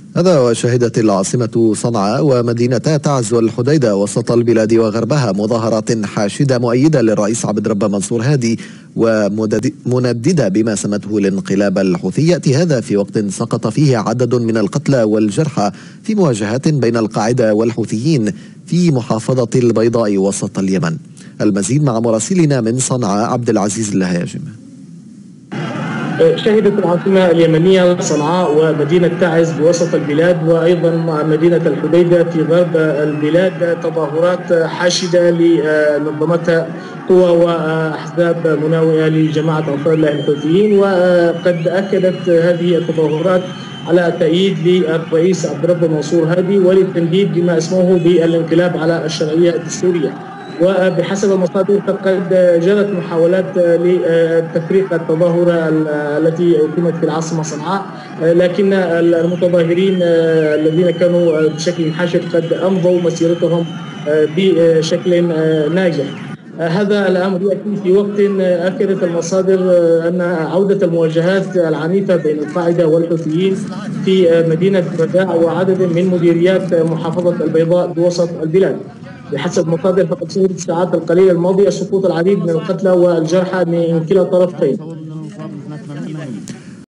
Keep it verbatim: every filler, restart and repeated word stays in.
هذا وشهدت العاصمة صنعاء ومدينتا تعز والحديدة وسط البلاد وغربها مظاهرات حاشدة مؤيدة للرئيس عبد الرب منصور هادي ومنددة بما سمته الانقلاب الحوثي. يأتي هذا في وقت سقط فيه عدد من القتلى والجرحى في مواجهات بين القاعدة والحوثيين في محافظة البيضاء وسط اليمن. المزيد مع مراسلنا من صنعاء عبد العزيز الهياجم. شهدت العاصمة اليمنية صنعاء ومدينة تعز بوسط البلاد وأيضا مدينة الحديدة في غرب البلاد تظاهرات حاشدة لنظمتها قوى وأحزاب مناوئة لجماعة أنصار الله الحوثيين. وقد أكدت هذه التظاهرات على تأييد للرئيس عبد الرب منصور هادي وللتنديد بما اسمه بالانقلاب على الشرعية الدستورية. وبحسب المصادر فقد جرت محاولات لتفريق التظاهرة التي أقيمت في العاصمة صنعاء، لكن المتظاهرين الذين كانوا بشكل حاشد قد أمضوا مسيرتهم بشكل ناجح. هذا الأمر يأتي في وقت أكدت المصادر أن عودة المواجهات العنيفة بين القاعدة والحوثيين في مدينة رداع وعدد من مديريات محافظة البيضاء بوسط البلاد. بحسب مصادر فقد شهدت الساعات القليلة الماضية سقوط العديد من القتلى والجرحى من كلا الطرفين.